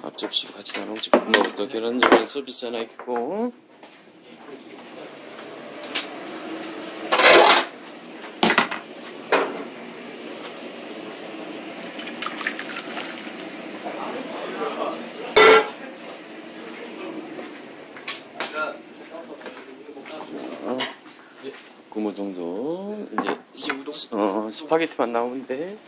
앞접시로 같이 나눠먹지. 볶음밥부터 계란전에 서비스 하나 있고. 구무동도 이제 스파게티만 나오는데.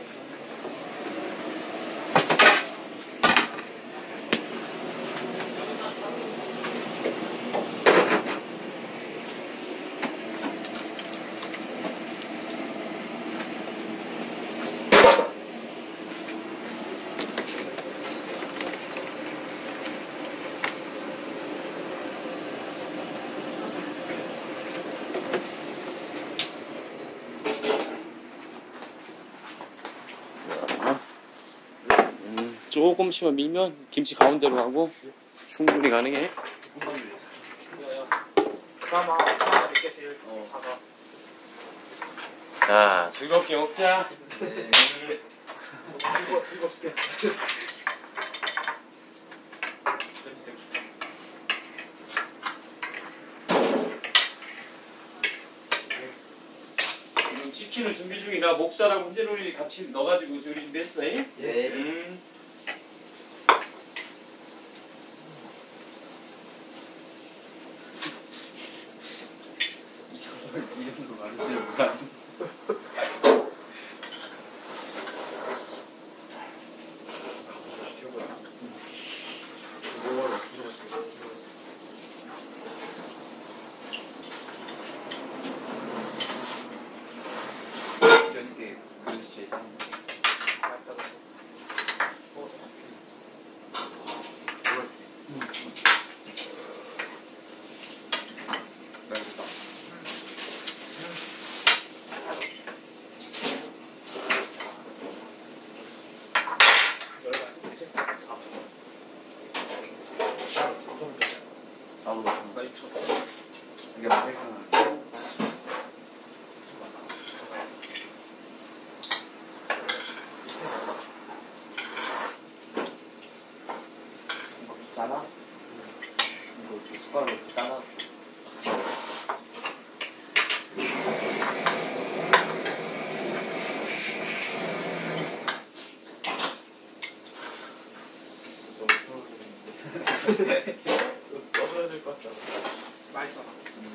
조금씩만 밀면 김치 가운데로 가고 충분히 가능해. 자, 즐겁게 먹자. 네. 즐겁게. 치킨을 준비 중이라 목살하고 훈제놀이 같이 넣어가지고 조리 준비했어. 네. 이 정도 말인데 뭐야? 이게 아메리카노. 짜나? 이거 숟가락으로 짜나? 떠들어야 될 것 같잖아. 맛있잖아.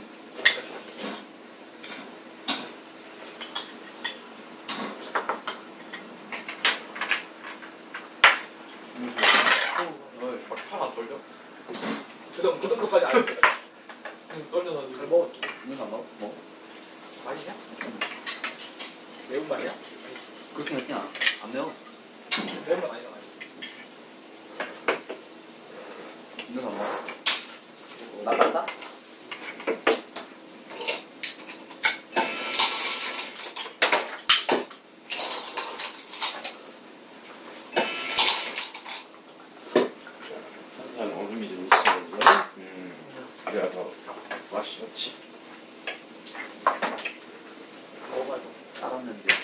팔안 떨려? 그 정도까지 안 했어. 떨려가지고. 잘 먹었어. 이거 안 먹어? 먹어? 맛있냐? 매운 맛이야? 그렇게 맵진 않아. 안 매워. 매운 맛 아니야. 이거 안 먹어? 나간다? 항상 얼음이 좀 있어야지. 그래야 더 맛이 좋지. 먹어봐야 돼. 짜랐는데.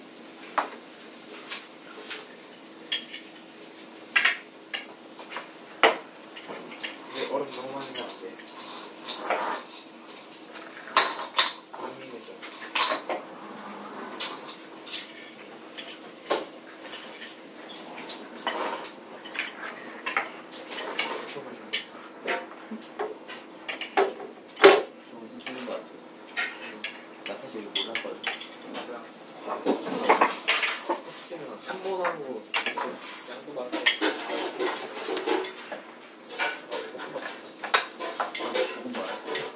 이게 얼음 너무 많이 넣으면 안 돼. 고민이죠. 좀 힘든 것 같아. 나 사실 이거 몰랐거든. 한 번 하고 양도 많고. 조금 봐요.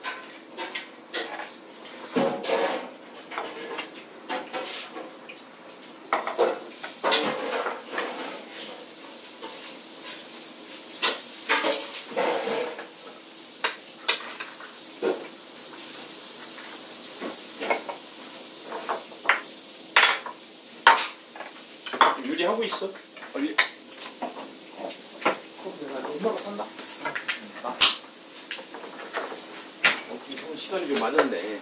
요리하고 있어. 빨리. 그럼 내가 엄마가 산다. 지금 시간이 좀 맞았네.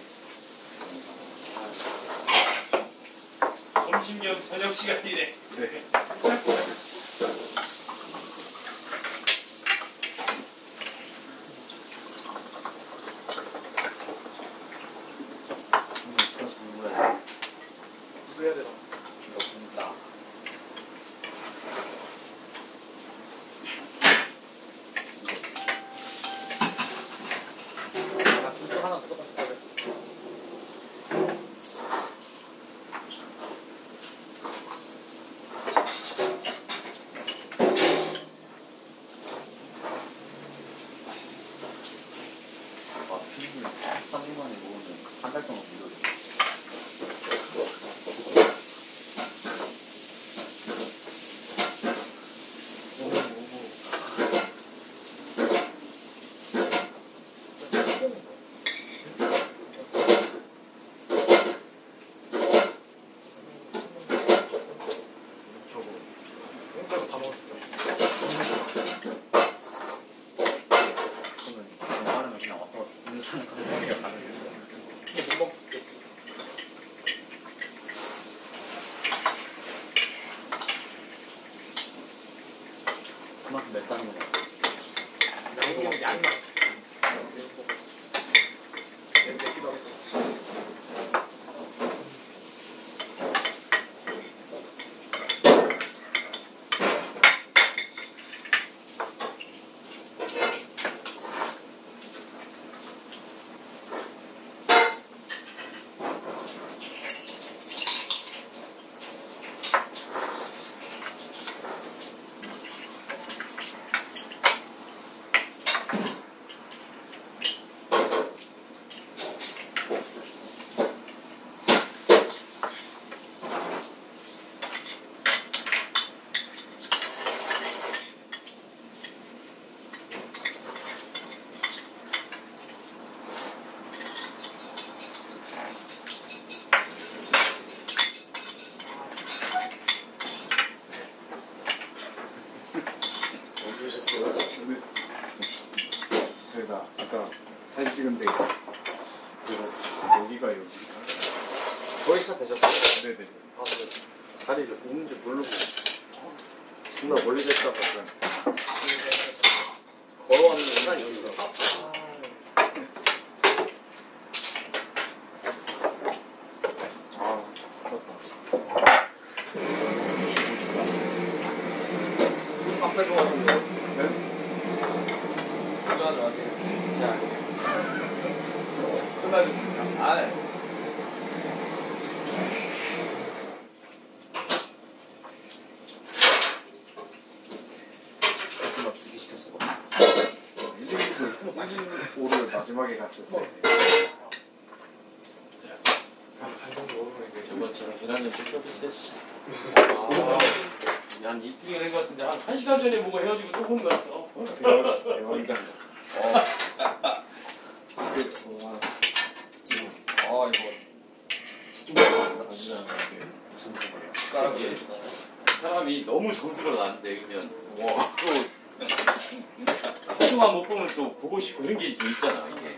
점심용 저녁 시간이네. 네. 다 먹었을게요. 그러면 공부하려면 그냥 와서 음료수는 가서 먹으려 가는 거예요. 근데 못 먹겠지. 그만큼 맵다는 거 같아요. 양이 양만. 맵기도 하고. 저희가 아까 사진 찍은 데 그래서 여기가 여기가 거의 차 되셨어요? 네네. 아, 근데 자리를 있는지 모르고 정말 멀리 됐다가 걸어왔는 순간이 있어요. 아 좋다. 앞에 좋아하는데 네? 걱정하지 마세요. 자, 끝나겠습니다. 아, 막 2개 시켰어. 1인으로 마지막에 갔었어요. 반동도 모르는 게 저번처럼 계란을 서비스했어. 아, 한 이틀이 된 것 같은데 한 1시간 전에 보고 헤어지고 또 보는 거 같아. 대박이다. 이거 치킨 먹어. 아니잖아. 무슨 거예요? 숟가락이 사람이 너무 정들어 나는데 그러면 와. 또 한동안 못 보면 또 보고 싶고 그런 게 좀 있잖아 이게.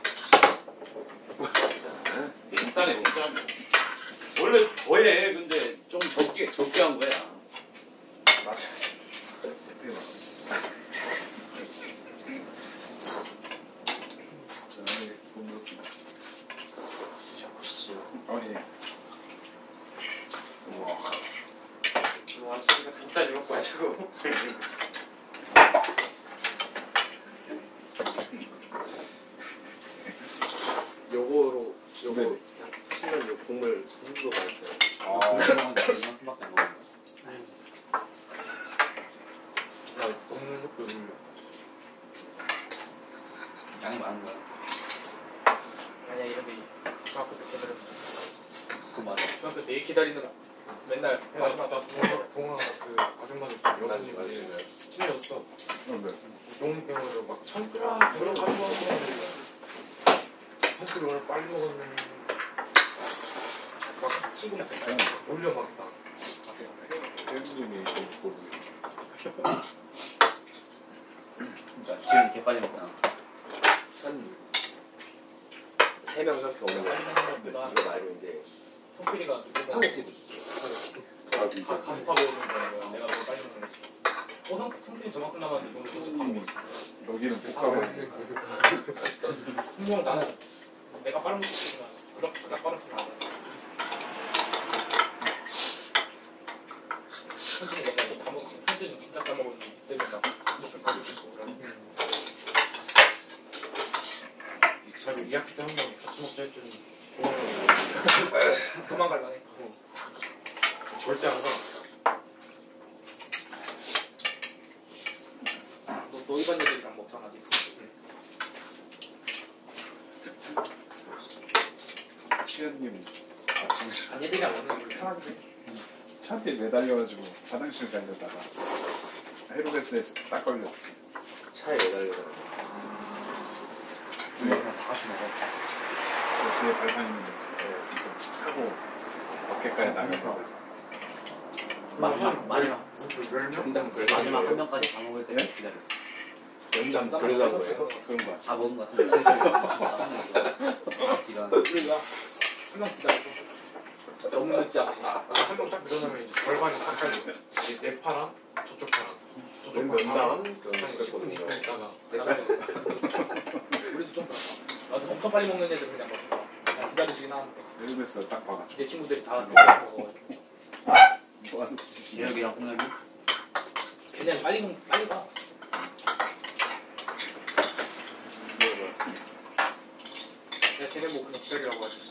간단해 먹자. 원래 더해 근데 좀 적게 한 거야. 맞아. 대박. 드셔보시죠. 아니. 우와. 와, 씨가 간단히 먹고 가지고. 요거로 요거 네네. 치면 요 국물 국물도 맛있어요. 이만큼밖에 안 먹는 거야. 나 먹는 것도 있는 양이 많은 거야. 아니야 이런데 중학교 때 기다렸어. 그거 맞아. 중학교 때 기다리느라 맨날 동아 그 아줌마들 여사님 친해졌어. 네. 용병으로 막 참꾸라 저런 가지고 왔어. 참꾸를 오늘 빨리 먹었네. 막 친구 막 올려 막다. 팬님이 좀 그러니까 지금 개 빨리 먹잖아. 한 3명 저렇게 오면 빨리 먹는 이거 것보다 말고 이제 통필이가 누구나 스파게티도 주지. 가족하고 오는 거라고요. 내가 더 빨리 먹는 거지. 통필이 저만큼 남았는데 이거는 진짜 다 먹었어. 여기는 볶아먹는 분명 나는 내가 빠른 것도 있지만 그렇게 딱 빠른 편은 아니야. 현진이 내가 다 먹고 현진이 진짜 다 먹었는지 그때는 나 무슨 가족 주고 그러는 잘 2학기 때 한 번 같이 먹자 했더니 그만 갈라네. 절대 안 가. 너 노이반 애들이랑 먹잖아 지금. 치현님 아니 애들이랑 먹는 게 편한데. 차한테 매달려가지고 화장실 가려다가 헤로데스에서 딱 걸렸어. 차에 매달려서. 그냥 다 같이 먹어. 뒤에 발판 있는데 타고 밖에까지 나가고 많이 몇 명? 연장 마지막 한 명까지 다 먹을 때까지 기다려. 연장 그래서 한 거예요? 그런 거 다 같아. 먹은 것 같은데 시간. 우리가 한명 기다리고 너무 늦지 않아. 한 명 딱 늘어나면 이제 절반이 딱 깔리고 이제 내 파랑 저쪽 파랑 저쪽 몇 파랑 명? 한 10분 있다가 우리도 좀 나도 엄청 빨리 먹는 애들 그냥 그냥 기다리긴 하는데 일부에서 딱 봐가지고. 내 친구들이 다 먹어. 뭐 하는 짓이야. 재혁이랑 홍혁이 그냥 빨리 가. 야 걔네 뭐 그냥 기다리라고 하지.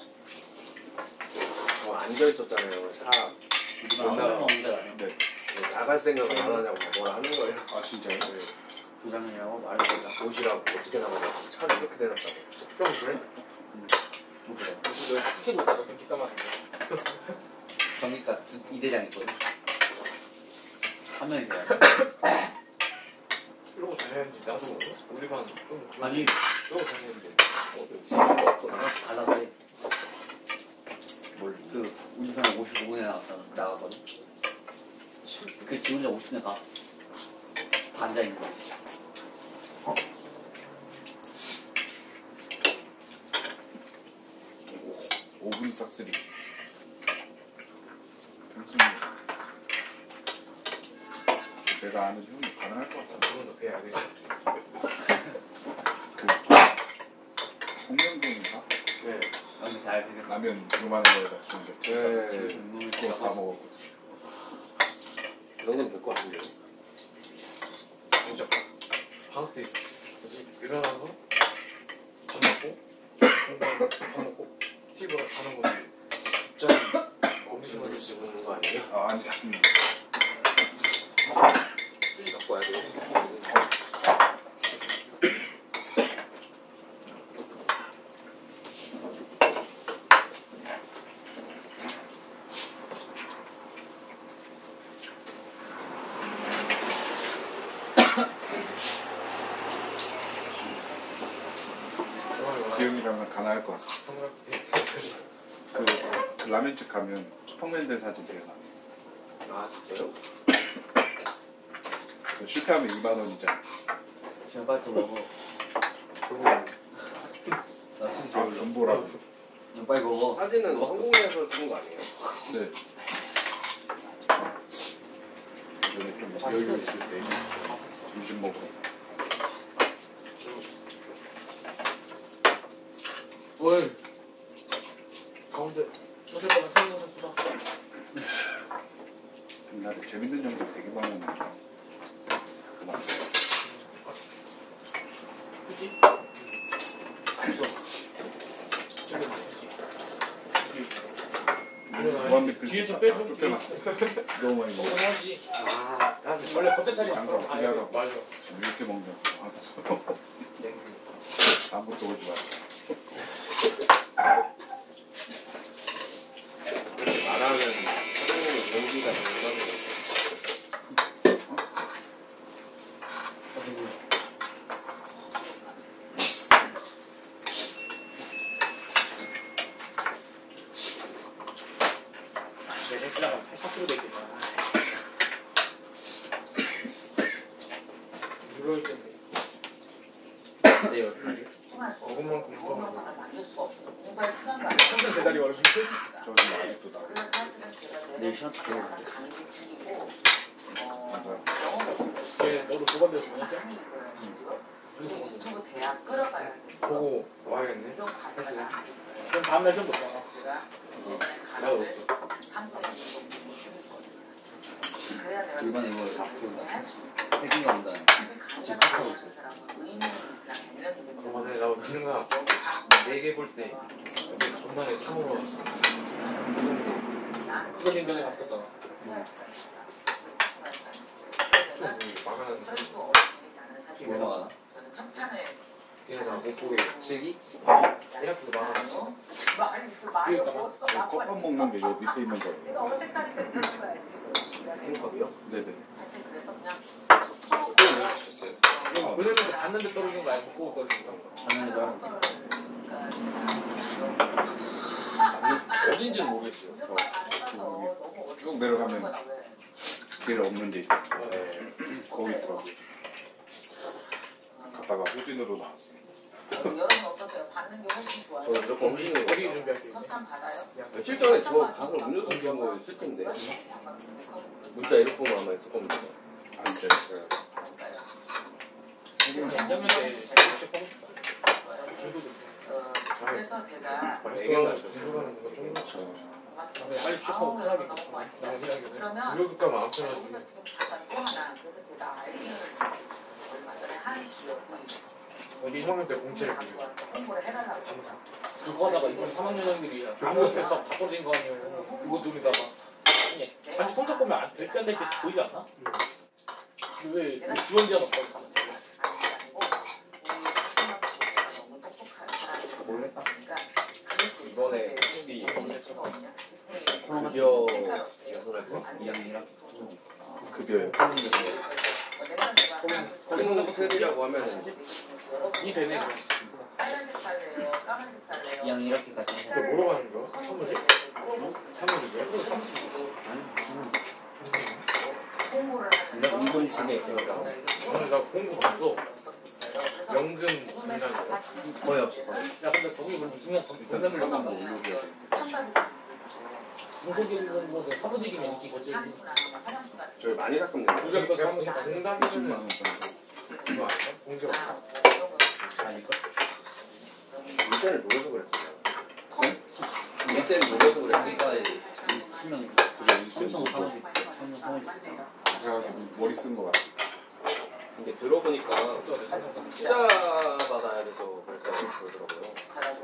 앉아 있었잖아요. 차 우리가 한 명만 온데 아니야. 네. 나갈 생각을 안 하냐고 뭐라 하는 거예요. 아 진짜요? 조장현이라고 말해보자. 도시락 어떻게 나가냐고 차를 이렇게 대놨다고. 형 그래? 뭐 그래. 무슨 너 티켓 못 따가 그냥 뒷담화하는 거야. 전기가 2대장 있거든. 한 명이 돼야 이런 거 잘해야지 나도 우리 반좀 아니 이런 거 잘했는데 갈라고 해. 그 우리 편 55분에 나갔거든. 그 지 혼자 50분에 가. 다 앉아있는 거야. 5분 싹쓸이. 내가 아는 형이 가능할 것 같아. 그건 더 배야 돼. 그 홍명동인가? 네. 나는 다 알겠어. 라면 요만한 거에다 주는데 네. 그거 다 먹었거든. 그 정도는 될거 아니에요. 진짜 방학 때 뭐지? 일어나서 밥 먹고 공부하고 밥 먹고 TV보다 자는 거지. 진짜 엄청 일찍 오는 거 아니에요? 아 아니. 휴지 갖고 와야 돼요. 그 형이랑은 가능할 것 같아. 그 라면집 가면 평면들 사진 되게 많아. 아 진짜요? 그 실패하면 2만 원이잖아. 지금 빨리 또 먹어. 나 진짜 아 전보라고. 너 빨리 먹어. 사진은 성공해서 찍은 거 아니에요? 네. 이번에 좀 여유 있을 때 점심 먹고. 뭘 가운데 어쨌거나 태우는 선수다. 옛날에 재밌는 연기 되게 많았는데. 그만. 그치? 무한미필 뒤에서 빼줘. 쫓겨났어. 너무 많이 먹어. 하지. 아 원래 겉에살이 장사 어떻게 하라고. 맞아. 지금 이렇게 먹냐고. 알았어. 냉기. 다음부터 오지 마. 말하는 사장님이 용기가 된다고. 내 헬스라가 84kg 되겠다. 누르실 텐데. 내 옆에. 먹은만큼 먹어. 평생 배달이 어렵지? 저는 아직도 나. 내일 시간 다 되고. 걔 너도 두 번 돼서 뭐냐? 유튜브 대학 끌어가야 돼. 보고 와야겠네. 이런 과제가 그럼 다음날 시험 못 봐. 나도 없어. 3분의 1 그래야 내가 이번에 이거 할수 세 개가 온다. 지금 하고 있어. 그만해. 나 민가 4개 볼 때 여기 전날에 처음으로 왔어. 그거 인정에 바뀌었잖아. 좀 막아놨는데 뭐가 많아? 걔네 다못 보게 실기? 1학기도 막아놨어. 컵밥 먹는 게 여기 밑에 있는 거예요. 컵이요? 네네. 또 올려주셨어요. 그러면 봤는데 떨어지는 거 아니고 보고 떨어지는 거. 작년에도 하고. 어딘지는 모르겠어요. 쭉 내려가면 길 없는 데 있죠. 거기 있더라고요. 갔다가 호진으로 나왔어요. 여러분 어떠세요? 받는 게 훨씬 좋아요. 저 무조건 홈리는 거기 준비할 게 있네. 협찬 받아요? 며칠 전에 저 가서 음료수 준비한 거 있을 텐데 문자 이렇게 보면 아마 있을 겁니다. 앉아 있어요. 냉장면에 혹시 보고 싶다. 그래서 제가 맛있어. 중국하는 거 좀 그렇죠. 빨리 슈퍼 편하게 그러면 무료급 가면 안 편하지. 여기서 지금 잠깐 또 하나 그래서 제가 아이디어를 얼마 전에 한 기업이 우리 1학년 때 공채를 갖고 비교. 와서 홍보를 해달라고 삼성. 그거 하다가 이번 3학년생들이 아무것도 다 떨어진 거 아니에요. 그거 좀이다가 자기 성적 보면 안 될지 안 될지 보이지 않나? 왜 지원 제한 없다고 다 모르겠다. 이번에 TV 급여 개설할 거? 2학년이랑 급여요. 거기 호텔이라고 하면 이 되네. 빨간색 살래요? 까만색 살래요? 2학년 이렇게까지 근데 뭐로 가는 거야? 사무실? 사무실이야? 그거 30분 있어. 홍보를 근데 하는 이건 집에 있더라고. 아니 나 공부 봤어. 연금 공단 거의 없어. 거의. 야 근데 거기 그럼 중요한 건강을 한번 올려줘야 돼. 중소기업은 뭐 사무직이면 인기 거지. 저희 많이 샀거든요. 우리가 사무직 10만 공단이면 원 정도. 그거 아니야? 공제 없어? 아닐걸? 인센을 노려서 그랬어요. 인센을 노려서 그랬어요. 그러니까 한명 삼성 사무직 삼성 사무직 그래가지고 머리 쓴 거 같아. 근데 들어보니까 투자 받아야 돼서 그랬다고 그러더라고요.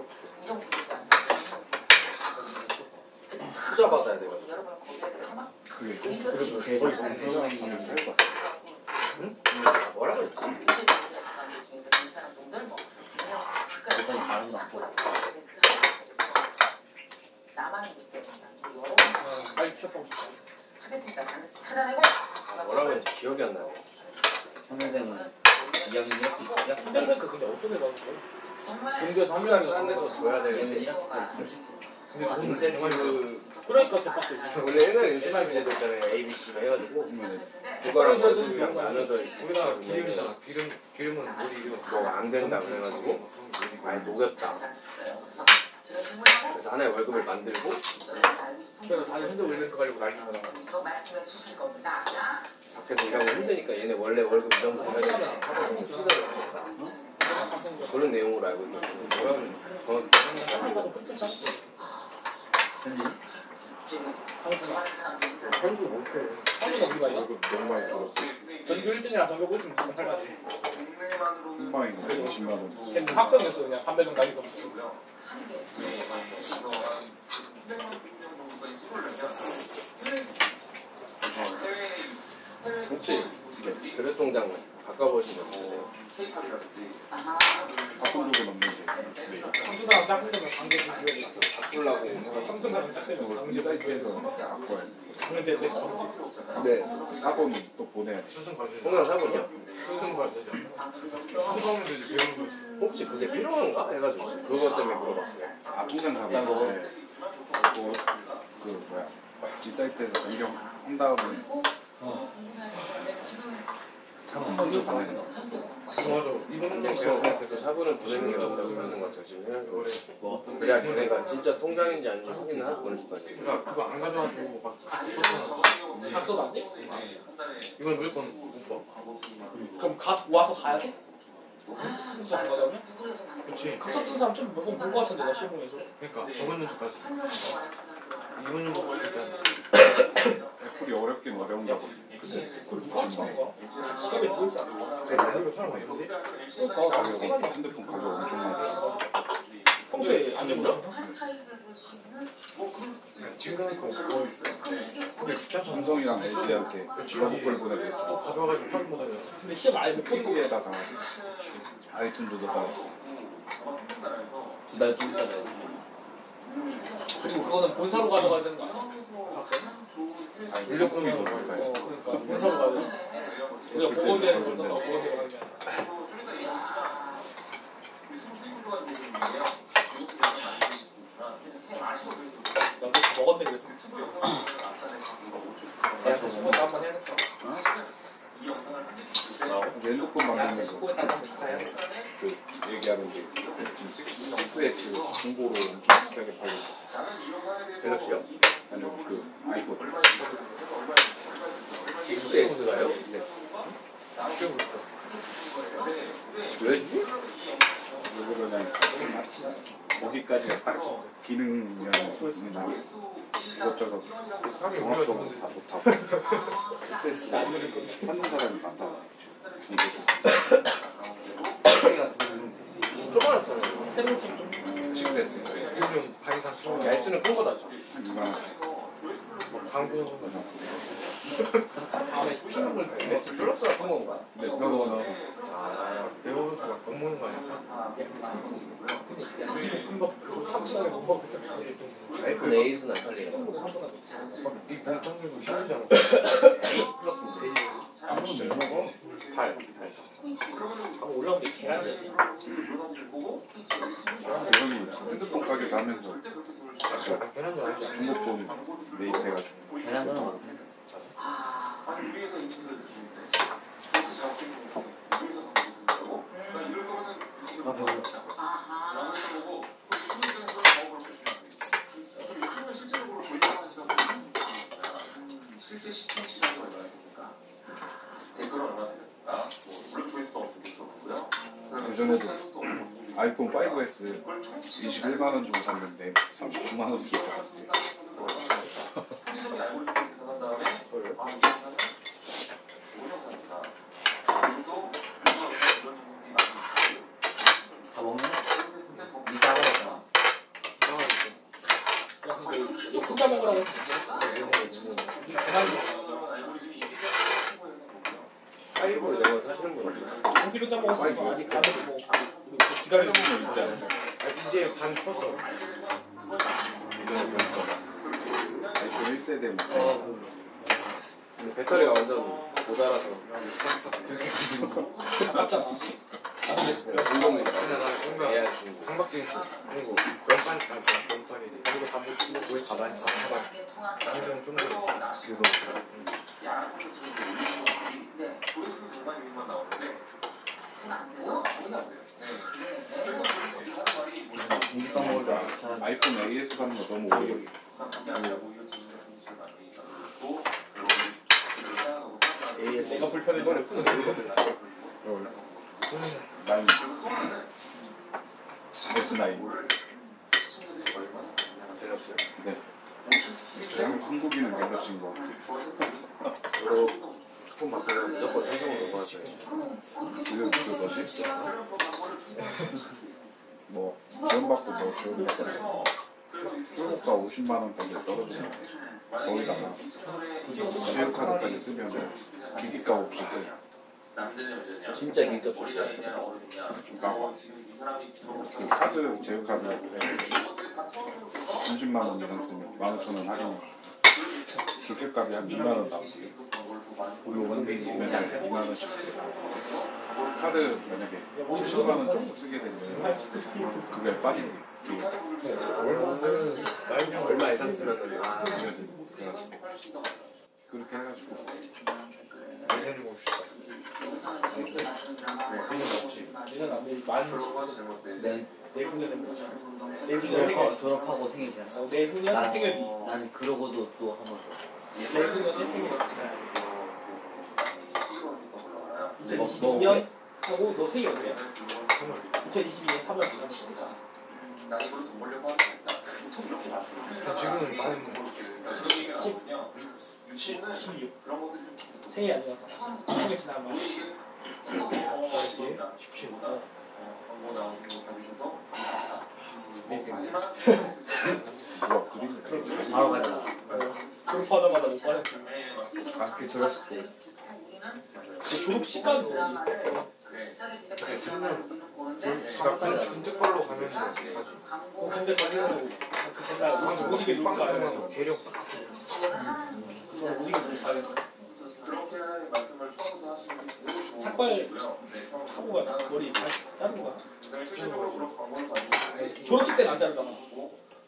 투자 받아야 돼가지고. 그게 그리고 제일 삼성이 살것 같아. 아, 뭐라 그랬지? 일단 다른 거 없고. 나만이기 때문에 여러 빨리 취업하고 싶다. 하겠습니다. 반드시 찾아내고 아, 뭐라 그랬지? 기억이 안 나네. 현대는 2학년 이렇게 있자. 현대뱅크 근데 어떤 데 가는 거야? 정말 근데서 한 투자를 명이 딴 데서 줘야 2학년 되는데. 이렇게까지 30. 근데 돈 인센 정말 그 그러니까 대박이지. 원래 옛날에 인센 비제도 있잖아요. ABC만 해가지고 그거랑 가지고 나눠서 우리나라 기름이잖아. 기름은 물이요. 뭐가 안 된다 그래가지고 많이 녹였다. 그래서 하나의 월급을 만들고 그래서 다들 현대 올림픽 가려고 난리 나잖아. 더 말씀해 주실 겁니다. 밖에서 일하고 힘드니까 얘네 원래 월급 이 정도 줘야 되니까 그런 내용으로 알고 있거든요. 뭐라면 정확히 현재 한국 못해. 한국은 어디 가냐? 월급 너무 많이 들었어. 전교 1등이랑 전교 꼴등 무조건 팔가지. 흑마이는 20만 원. 걔는 학병했어 그냥 반배정 나기도 없어. 혹시 그릇동장 바꿔보시면 돼요. 바꾼 적은 없는데. 삼수랑 짝꿍이면 관계 조심해야겠죠. 바꾸려고 삼수랑 짝꿍이면 이 관계 사이트에서 바꿔야 돼. 근데 내 근데 사본 또 보내야 돼. 수승 과제. 통장 사본이요? 수승 과제죠. 수승하면서 이제 배우는 거지. 혹시 그게 필요한가? 해가지고 그것 때문에 물어봤어요. 아 통장 사본인데 그거 그 뭐야 이 사이트에서 변경한 다음에 사본 먼저 보내는 거. 맞아. 이거는 근데 제가 생각해서 사본을 보내는 게 낫다고 하는 것 같아요. 지금 생각해보면 뭐 그래야 걔네가 진짜 통장인지 아닌지 확인을 하고 보내줄 거지. 그러니까 그거 안 가져와도 막 썼잖아. 각서도 안 돼? 이건 무조건 못 봐. 그럼 와서 가야 돼? 친구도 안 가자면? 그렇지. 각서 쓴 사람 좀 몇 번 본 거 같은데 나 실무에서. 그러니까 저번 연도까지. 이번 연도 일단 애플이 어렵긴 어려운가 보네. 그걸 누가 맞추는 거야? 지갑에 들어있지 않을까? 이거 촬영 많이 그러니까 가격 나도 시간이 핸드폰 가격 엄청 많아. 평소에 안 되구나? 지금 거 근데 귀찮잖아. 삼성이랑 LG한테 지갑을 보내고 또 가져와가지고 확인 못하냐. 근데 시험 아예 못 본 거야. 틱톡에다가 아이튠즈도 다 두달 동안 그리고 그거는 본사로 가져가야 되는 거 아니야? 각서는? 물려품이 너무 많다. 그러니까 본사로 가야 돼. 우리가 보건대는 본사가 보건대로 가는 게 아니야. 나도 먹었네 그래도. 내가 그 수고도 한번 해야겠어. 이제 핸드폰 야, 만드는 거 데스크에다가 한번 이사야. 그 얘기하는 게 지금 6S 중고로 엄청 비싸게 팔고 갤럭시요? 아니요 그 아이폰 6S가요? 네. 왜? 왜 그러냐면 거기까지가 딱 기능이랑 이것저것 사람이 종합적으로 올려주는데 다 좋다고 6S가 찾는 사람이 많다고 중고에서 소리가 들리는 조그맣잖아요. 새로운 집 좀. 6S 요즘 바이상 처음 S는 큰 거다. 이만 광고 다음에 피는 걸 S 플러스가 큰 건가? 네 그거 아, 배우는 막 못 먹는 거 아니야? 아이폰 A는 안 팔리네. 이 몽땅들고 힘들잖아. 아 진짜 먹어? 8. 올라온 게 계란이야. 형이 핸드폰 가게 가면서 아, 계란도 아니지. 중고폰 매입해가지고 베란다는 뭐 아 배고파. 실제 시청 시간이 얼마나 됩니까? 댓글은 얼마나 됩니까? 물론 조회수도 엄청 괜찮고요. 예전에도 아이폰 5S 21만 원 주고 샀는데 39만 원 주고 받았어요. 편집점이 알고리즘 계산한 다음에 아, 이 회사는 5년 사니까 그리고 이런 부분이 많이 다 먹네? 있어요. 이사하고 갔잖아. 야, 근데 이거 혼자 먹으라고 해서 이 계란이 파이브를 내가 사시는 거예요. 고기 혼자 먹었으니까 아직 가면 뭐 기다리는 거 진짜 이제 반 컸어. 예전에 보니까 아이폰 1세대 근데 배터리가 완전 모자라서 싹싹 그렇게 가지고. 아깝잖아. 중독이다. 그냥 나 뭔가 해야 중독. 상박증 있어. 그리고 면발 면발이 그리고 가면 우리 가방 가방 가방 좀 있어. 네. 조회수는 정말 유익만 나오는데 그건 안 돼요? 그건 안 돼요. 네. 그리고 조회수 하는 말이 공깃밥 먹을 줄 알아. 아이폰 AS 받는 거 너무 오래 걸려. 그게 아니라 오히려 지금 같은 식으로 많이 만들고 그리고 사용하고 사용하고 AS. 내가 불편해져. 난 S9 갤럭시요? 네 한국인은 갤럭시인 것 같아요. 저도 스폰 바꾸면 무조건 삼성으로 바꿔줘요. 지금 그 뭐지? 뭐 지원받고 뭐 지원받고 출고가 50만 원까지 떨어지면 거기다가 체육카드까지 쓰면 기기값 없이 써요. 진짜 기급 머리 없어요. 라인이냐 어른이냐 그러니까 지금 이 사람이 주로 그 카드 제휴카드 30만 원 이상 쓰면 15,000원 할인 기계값이 한 2만 원 나오고요. 그리고 원빈이 매달 2만 원씩 카드 만약에 70만 원 정도 쓰게 되면 그게 빠진대요. 얼마 쓰면 나이가 얼마 이상 쓰면은 그래가지고 그렇게 해가지고 내년이고 싶다. 그건 없지. 얘는 안 돼. 만 네. 내후년에 졸업하고, 내후년에 졸업하고 생일 지났어. 내후년 생일 뒤. 난 그러고도 또 한 번 더. 내후년에 생일 뒤. 뭐, 2022년 하고 너 생일 언제야? 정말 2022년 3월 지났어. 나 이걸로 돈 벌려고 하는 게 아니라 엄청 이렇게 맞추는 지금은 많이 16 생일 아니라서 생일 지나면 주말에 17. 광고 나오는 거 받으셔서 와 그림 바로 가자. 졸업하자마자 못 받았지. 그 졸업식 때. 졸업 시간 그때 3년 나 진짜 걸로 가면 사지. 근데 저는 그 생각 오지게 놀 줄 알아요. 빵 대력 딱 그래서 오지게 놀 줄 알아요. 그렇게 말씀을 처음부터 하시는 게 제일 삭발 좋고요. 하고 가자. 머리 다 자르고 가. 실질적으로 그런 광고를 받는 졸업식 때는 안 자르잖아.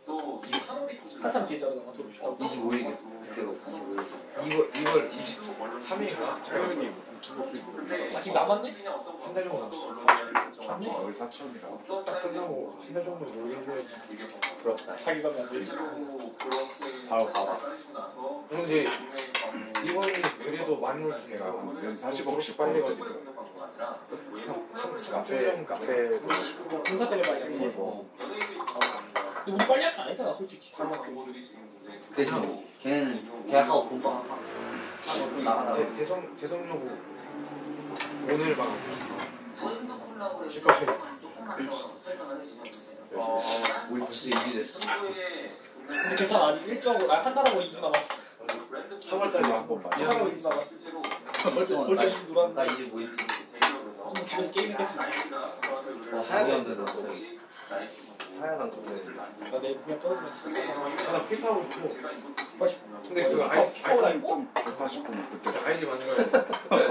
또이 산업이 한참 뒤에 자르잖아. 졸업식. 25일 그때고 25일. 2월 20초. 3위인가? 차연이 유튜브 수익 아직 남았네? 한 달 정도 남았어. 거의 4천이라. 딱 끝나고 한 달 정도 놀려줘야지. 부럽다. 자기 가면 안 되지. 바로 가봐. 근데 이번이 그래도 많이 올 수 내가 있어. 한 40억씩 빨리 벌거든. 가지고. 3주 카페 전 카페 그거 공사 때문에 빨리 하는 거. 어. 근데 우리 빨리 할거 아니잖아, 솔직히. 다 맞고. 대신 걔는 계약하고 공부하고 나가라. 대성여고 오늘 방 본인도 콜라보레이션 집값이 조금만 더 설명을 해주셔보세요. 우리 벌써 2주 됐어. 근데 괜찮아, 아직 1주하고, 한 달하고 2주 남았어. 3월달에 한번 한 달하고 2주 남았어. 벌써 2주 나 놀았는데. 이제 뭐 했지? 좀 집에서 게임 했겠지. 사야겠는데 사야단 쪽에 나 내일 그냥 떨어지면 나 피파하고 싶고. 빨리. 근데 그 파워라인 좀 좋다 싶으면 그때 아이디 만들어야 돼.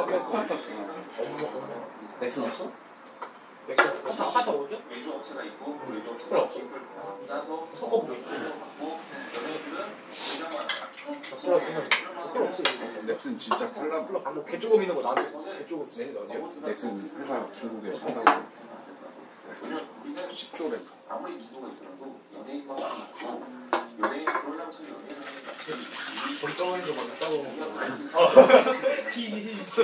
엄마 넥슨 없어? 맥스 하다 오죠? 외주 업체가 있고 외주 업체가 필요 없어. 따서 섞어보고. 연예인들은 그냥 콜라 주면 필요 없어. 넥슨 진짜 팔라. 방금 개조금 있는 거 나한테. 개조금. 네 어디요? 넥슨 회사 중국에 한다고 10조래. 아무리 미소가 있더라도 연예인만 만나고 연예인 그러려면 참 연예인을 하는 본덩어리도 막 따고 먹고. 피 있어.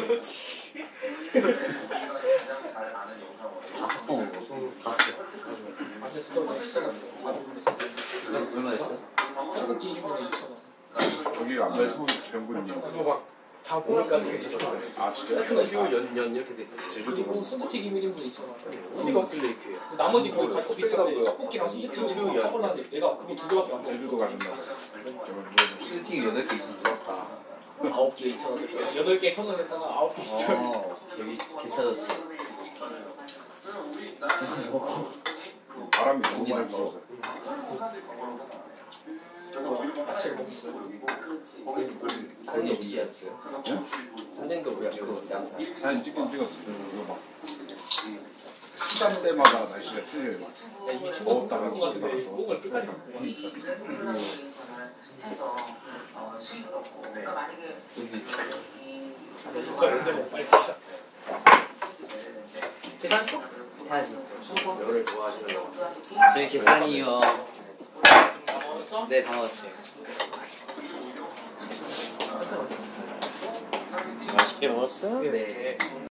가장 잘 아는 영상으로 다 섞어먹어. 다섯 개. 아, 근데 진짜 오늘 시작했어. 얼마 됐어? 떡볶이 1인분에 2,000원. 저기 안 돼서 병군님. 그거 막다 보니까지 괜찮아. 아 진짜? 연 이렇게 돼 있다. 그리고 순두튀김 1인분 2,000원. 어디가 없길래 이렇게 해? 나머지 거의 다 비슷한데 떡볶이랑 순두튀김 섞어놨는데 내가 그거 두 개밖에 안 먹어. 제주도 가셨나? 치즈튀김 8개 있으면 부럽다. 9개 2,000원. 8개 1,000원 했다가 9개 2,000원. 여기 비싸졌어. 바람이 너무 많이 불어서. 아침에 먹었어요. 사진 어디였어요? 사진도 그냥 그거 사진 찍긴 찍었어. 이거 막 시간대마다 날씨가 틀려요. 야, 이미 먹었다가 것 같은데 죽었다가. 꽁을 끝까지 먹고 가니까. 이 콜라보레이션을 해서 수익을 얻고 그러니까 만약에 이 누가 연대고 빨리 가자. 계산했어? 해야지. 연을 좋아하시는 거. 저희 계산이요. 네, 다 넣었어요. 맛있게 먹었어? 네.